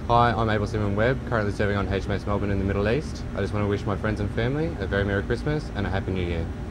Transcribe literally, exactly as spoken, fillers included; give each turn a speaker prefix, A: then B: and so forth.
A: Hi, I'm A B John Webb, currently serving on H M S Melbourne in the Middle East. I just want to wish my friends and family a very Merry Christmas and a Happy New Year.